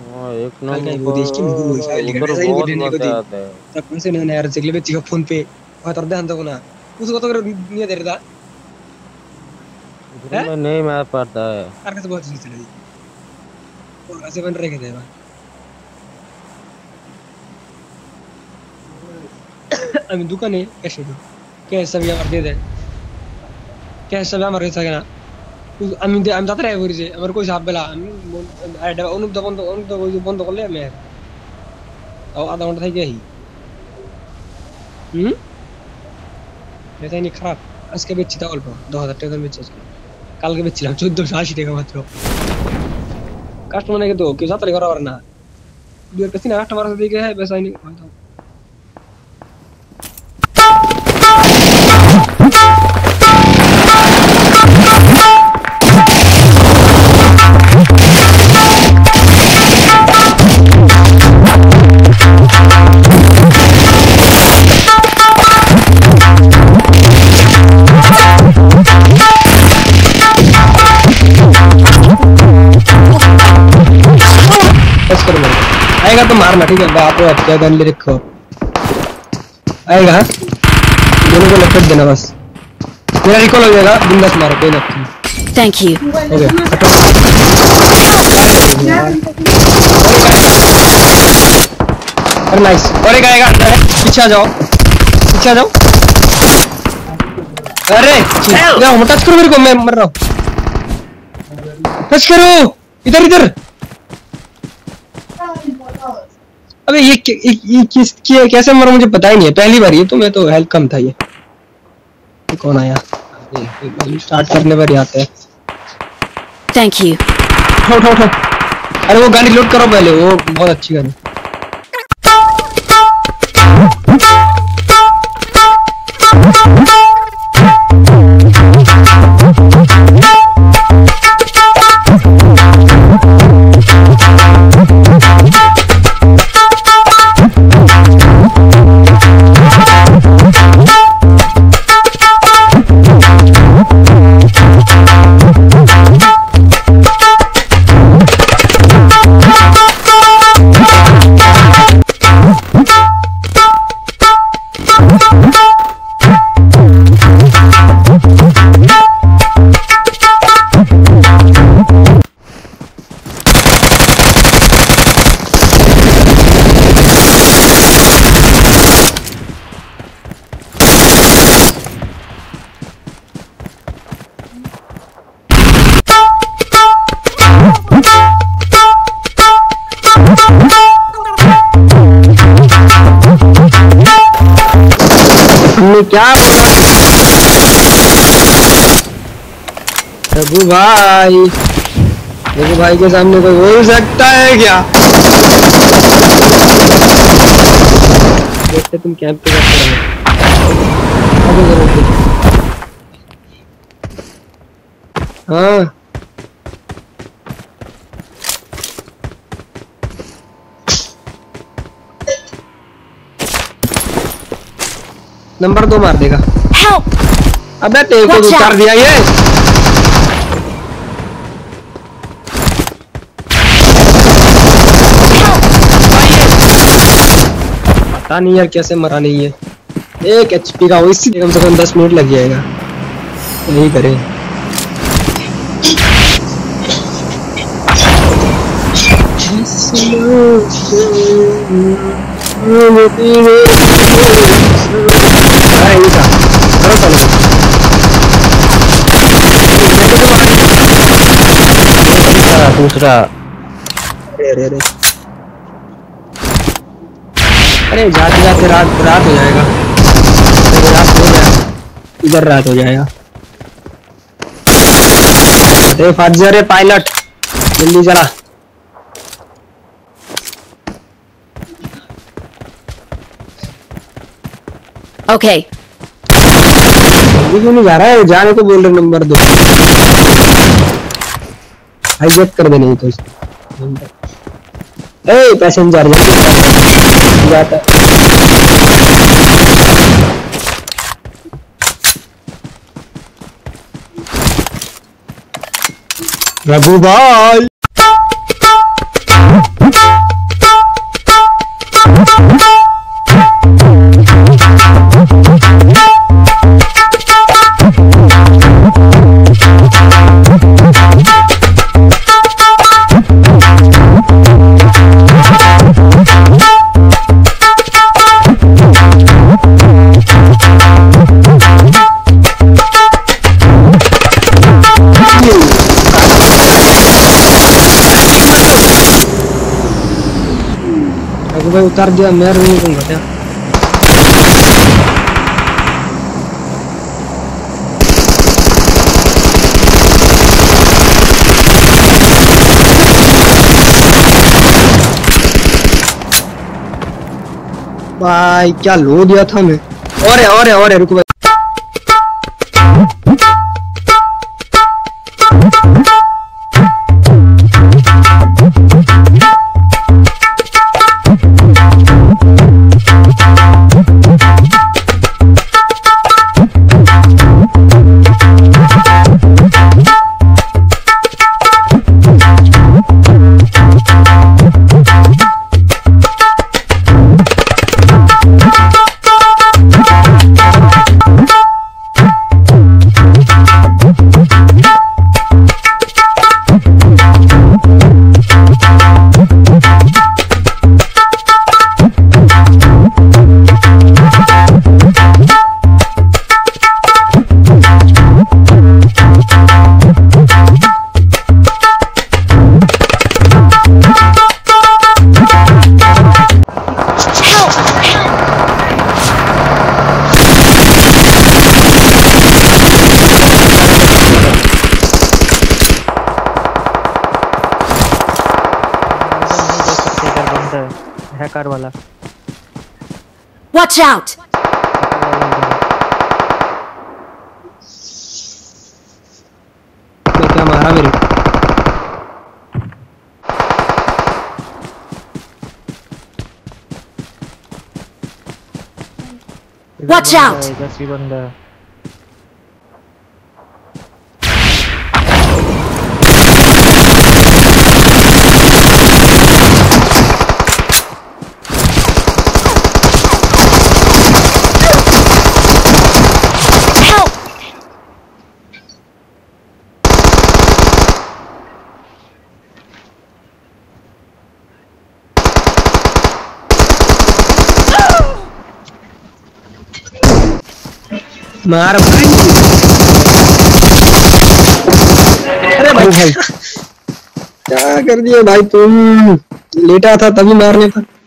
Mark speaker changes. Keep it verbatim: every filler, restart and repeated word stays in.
Speaker 1: हाँ एक
Speaker 2: कल का वो
Speaker 1: नंबर।
Speaker 2: देख के मुझे वो सारे लिखा
Speaker 1: उधर
Speaker 2: ऐसा ही
Speaker 1: बहुत
Speaker 2: बोलने को
Speaker 1: मजा
Speaker 2: दे
Speaker 1: आता है।
Speaker 2: तब कौन से ना यार जगले बेची का फोन पे और तरदे हम तो ना उसको तो नहीं दे रहा
Speaker 1: उधर
Speaker 2: है
Speaker 1: में नहीं मार पाता है।
Speaker 2: कार का बहुत चीज चली और ऐसे बन रहे के देवा আমি দোকানে এসে দিই ক্যাশ চাবি আমার দিয়ে দেয় ক্যাশ চাবি আমার কাছে থাকে না আমি আমি তাতে রায় করেছি আমার কইছে হাফ বেলা আমি অনুপ বন্ধ অনুপ বন্ধ করলে আমি তাও আধা ঘন্টা থেকে আহি হুম এটাই নি খারাপ আজকে বেচছি তা অল্প দশ হাজার টাকা বেচছি আজকে কালকে বেচছিলাম চোদ্দশো আশি টাকা মাত্র কাস্টমার নাকি তো কেউ যাত্রা করা পারে না দুই একটা সিনা কাস্টমার আছে দিকে হ্যাঁ বেচাইনি হয়তো आएगा तो मारना ठीक है बाप रे क्या गन ले रखो आएगा दोनों को लपेट देना बस मेरा रिकॉल हो जाएगा बिंदास मारो कोई ना
Speaker 3: थैंक यू
Speaker 2: ओके अरे नाइस और एक आएगा पीछे आ जाओ पीछे आ जाओ अरे जाओ मत टच करो मेरे को मैं मर रहा हूँ टच करो इधर इधर अबे ये ये, ये किस ये कैसे मरा मुझे पता ही नहीं है पहली बार ये तो मैं तो हेल्थ कम था ये, ये कौन आया स्टार्ट करने पर ही आते हैं
Speaker 3: थैंक यू
Speaker 2: उठो उठो उठो अरे वो गाड़ी लोड करो पहले वो बहुत अच्छी गाड़ी क्या रघु भाई रघु भाई के सामने कोई हो सकता है क्या देखते तुम कैंप पे करते रहो हाँ नंबर दो मार देगा अबे तेरे को कर दिया ये पता नहीं यार कैसे मरा नहीं है एक एचपी का हो इसी कम से कम दस मिनट लग जाएगा यही करें
Speaker 1: दूसरा
Speaker 2: अरे अरे अरे अरे जाते जाते रात रात हो जाएगा रात हो जाएगा इधर रात हो जाएगा अरे फजर पायलट जल्दी चला
Speaker 3: ओके
Speaker 2: क्यों नहीं जा रहा है जाने को बोल रहे नंबर दो हाईजेक कर देने तो ए पैसेंजर जाता रघु भाई तो भाई उतार दिया, मैं नहीं दूंगा क्या? भाई क्या लो दिया था मैं। और है और है और है, रुको भाई।
Speaker 1: हैकर वाला।
Speaker 3: Watch out!
Speaker 2: तो क्या मारा मेरे?
Speaker 3: Watch out!
Speaker 1: इधर सी बंदा है।
Speaker 2: मार भाई। अरे भाई क्या कर दिया भाई तुम? लेटा था तभी मारने था।